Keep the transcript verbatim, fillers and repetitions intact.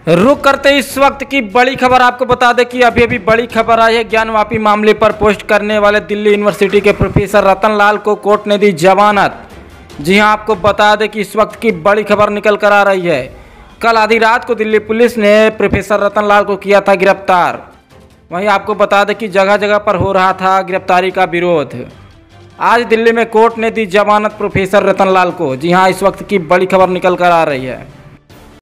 रुक करते इस वक्त की बड़ी खबर आपको बता दें कि अभी अभी बड़ी खबर आई है। ज्ञानवापी मामले पर पोस्ट करने वाले दिल्ली यूनिवर्सिटी के प्रोफेसर रतन लाल को कोर्ट ने दी जमानत। जी हां, आपको बता दें कि इस वक्त की बड़ी खबर निकल कर आ रही है। कल आधी रात को दिल्ली पुलिस ने प्रोफेसर रतन लाल को किया था गिरफ्तार। वहीं आपको बता दें कि जगह जगह पर हो रहा था गिरफ्तारी का विरोध। आज दिल्ली में कोर्ट ने दी जमानत प्रोफेसर रतन लाल को। जी हाँ, इस वक्त की बड़ी खबर निकल कर आ रही है।